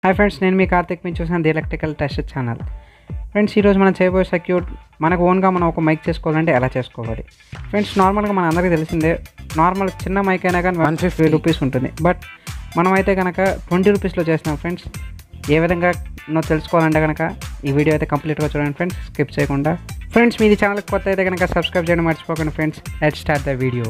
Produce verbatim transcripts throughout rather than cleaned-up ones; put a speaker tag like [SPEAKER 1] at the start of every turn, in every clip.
[SPEAKER 1] Hi friends, నేను మీ కార్తిక్ మీరు చూసాను the electrical test channel. Friends, ఈరోజు మనం చేయబోయే సర్క్యూట్ మనకు ఓన్గా మనం ఒక మైక్ చేసుకోవాలంటే ఎలా చేసుకోవాలి. ఫ్రెండ్స్, నార్మల్గా మన అందరికీ తెలిసిందే, నార్మల్ చిన్న మైక్ అయినా కానీ వన్ ఫిఫ్టీ రూపీస్ ఉంటుంది. బట్ మనమైతే కనుక ట్వంటీ రూపీస్లో చేస్తున్నాం. ఫ్రెండ్స్, ఏ విధంగా నువ్వు తెలుసుకోవాలంటే కనుక ఈ వీడియో అయితే కంప్లీట్గా చూడండి ఫ్రెండ్స్, స్కిప్ చేయకుండా. ఫ్రెండ్స్, మీది ఛానల్కి కొత్త అయితే కనుక సబ్స్క్రైబ్ చేయడం మర్చిపోకండి. Friends, let's start the video.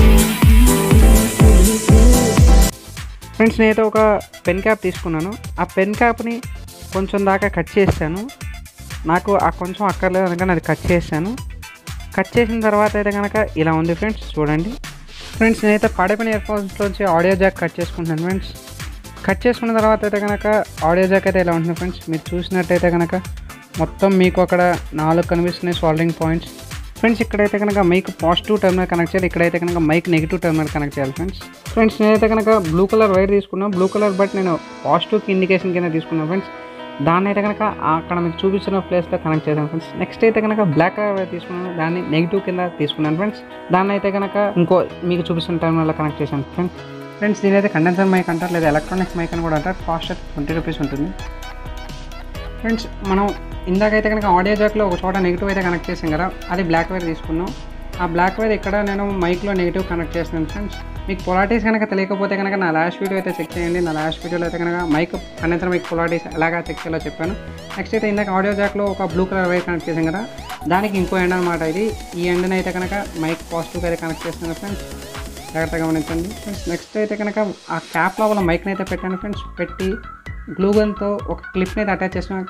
[SPEAKER 1] Friends, నేనైతే ఒక పెన్ క్యాప్ తీసుకున్నాను. ఆ పెన్ క్యాప్ని కొంచెం దాకా కట్ చేశాను. నాకు ఆ కొంచెం అక్కర్లేదు అందుకని అది కట్ చేశాను. కట్ చేసిన తర్వాత అయితే కనుక ఇలా ఉంది ఫ్రెండ్స్, చూడండి. ఫ్రెండ్స్, నేనైతే పాడైపోయిన ఇయర్ ఫోన్స్లోంచి ఆడియో జాక్ కట్ చేసుకుంటున్నాను. ఫ్రెండ్స్, కట్ చేసుకున్న తర్వాత అయితే కనుక ఆడియో జాక్ అయితే ఇలా ఉంటుంది. ఫ్రెండ్స్, మీరు చూసినట్టయితే కనుక మొత్తం మీకు అక్కడ నాలుగు కనిపిస్తున్నాయి సాల్వింగ్ పాయింట్స్. ఫ్రెండ్స్, ఇక్కడైతే కనుక మైక్ పాజిటివ్ టర్మినల్ కనెక్ట్ చేయాలి, ఇక్కడైతే కనుక మైక్ నెగిటివ్ టర్మినల్ కనెక్ట్ చేయాలి. ఫ్రెండ్స్ ఫ్రెండ్స్ నేనైతే కనుక బ్లూ కలర్ వైర్ తీసుకున్నాను. బ్లూ కలర్ బట్ నేను పాజిటివ్కి ఇండికేషన్ కింద తీసుకున్నాను. ఫ్రెండ్స్, దాన్ని అయితే కనుక అక్కడ మీకు చూపించిన ప్లేస్లో కనెక్ట్ చేశాను. ఫ్రెండ్స్, నెక్స్ట్ అయితే కనుక బ్లాక్ కలర్ వైర్ తీసుకున్నాను, దాన్ని నెగిటివ్ కింద తీసుకున్నాను. ఫ్రెండ్స్, దాన్ని అయితే కనుక ఇంకో మీకు చూపిస్తున్న టర్మినల్లో కనెక్ట్ చేశాను. ఫ్రెండ్స్ ఫ్రెండ్స్ దీనైతే కండెన్సర్ మైక్ అంటారు, లేదా ఎలక్ట్రానిక్స్ మైక్ అని కూడా అంటారు. కాస్ట్ ట్వంటీ రూపీస్ ఉంటుంది. ఫ్రెండ్స్, మనం ఇందాకైతే కనుక ఆడియో జాక్లో ఒక చోట నెగిటివ్ అయితే కనెక్ట్ చేసాం కదా, అది బ్లాక్ వైర్ తీసుకున్నాం. ఆ బ్లాక్ వైర్ ఇక్కడ నేను మైక్లో నెగిటివ్ కనెక్ట్ చేస్తున్నాను. ఫ్రెండ్స్, మీకు పొలారిటీస్ కనుక తెలియకపోతే కనుక నా లాస్ట్ వీడియో అయితే చెక్ చేయండి. నా లాస్ట్ వీడియోలో అయితే కనుక మైక్ కండెన్సర్ మైక్ పొలారిటీస్ ఎలాగా చెక్ చేయాలో చెప్పాను. నెక్స్ట్ అయితే ఇందాక ఆడియో జాక్లో ఒక బ్లూ కలర్ వైర్ కనెక్ట్ చేసాం కదా, దానికి ఇంకో ఎండ్ అనమాట ఇది. ఈ ఎండ్ని అయితే కనుక మైక్ పాజిటివ్గా అయితే కనెక్ట్ చేస్తున్నాను. ఫ్రెండ్స్, జాగ్రత్తగా గమనించండి. ఫ్రెండ్స్, నెక్స్ట్ అయితే కనుక ఆ క్యాప్ లోపల మైక్ని అయితే పెట్టాను. ఫ్రెండ్స్, పెట్టి గ్లూగన్తో ఒక క్లిప్ని అయితే అటాచ్ చేస్తున్నాను.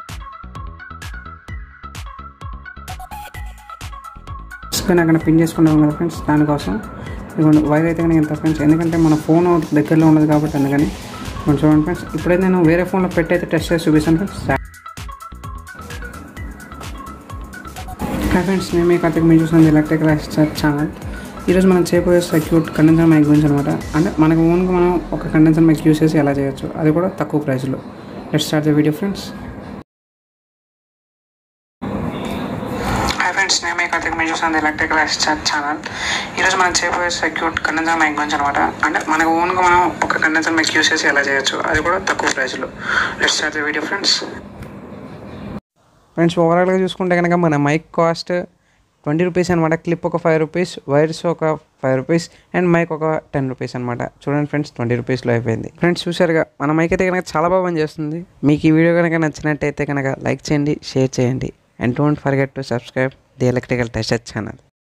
[SPEAKER 1] అక్కడ పిన్ చేసుకున్నాం కదా ఫ్రెండ్స్, దానికోసం ఇదిగోండి వైర్ అయితే కనుక ఎంత ఫ్రెండ్స్, ఎందుకంటే మన ఫోన్ దగ్గరలో ఉండదు కాబట్టి అందుకని కొంచెం చూడండి. ఫ్రెండ్స్, ఇప్పుడైతే నేను వేరే ఫోన్లో పెట్టి అయితే టెస్ట్ చేసి చూపిస్తాను. ఫ్రెండ్స్ హాయ్ ఫ్రెండ్స్, నేను మీ కార్తిక్ మీరు చూసాను ఎలక్ట్రికల్ టెస్ట్ ఛానల్. ఈరోజు మనం చేయబోయే సర్క్యూట్ కండెన్సర్ మైక్ గురించి అనమాట. అంటే మనకు ఓన్గా మనం ఒక కండెన్సర్ మైక్ యూస్ చేసి ఎలా చేయొచ్చు, అది కూడా తక్కువ ప్రైస్లో. Let's start the video. Friends hi friends, నేను మీ కార్తిక్ మీరు చూసాను ఎలక్ట్రికల్ టెస్ట్ ఛానల్. ఈరోజు మనం చేయబోయే సర్క్యూట్ కండెన్సర్ మైక్ గురించి అనమాట. అంటే మనకు ఓన్గా మనం ఒక కండెన్సర్ మైక్ యూస్ చేసి ఎలా చేయొచ్చు, అది కూడా తక్కువ ప్రైస్లో. Let's start the video. Friends friends ఓవరాల్గా చూసుకుంటే కనుక మన మైక్ కాస్ట్ ట్వంటీ రూపీస్ అనమాట. క్లిప్ ఒక ఫైవ్ రూపీస్, వైర్స్ ఒక ఫైవ్ రూపీస్ అండ్ మైక్ ఒక టెన్ రూపీస్ అనమాట. చూడండి ఫ్రెండ్స్, ట్వంటీ రూపీస్లో అయిపోయింది. ఫ్రెండ్స్, చూసారుగా మన మైక్ అయితే కనుక చాలా బాగా పనిచేస్తుంది. మీకు ఈ వీడియో కనుక నచ్చినట్టయితే కనుక లైక్ చేయండి, షేర్ చేయండి and don't forget to subscribe the electrical test channel.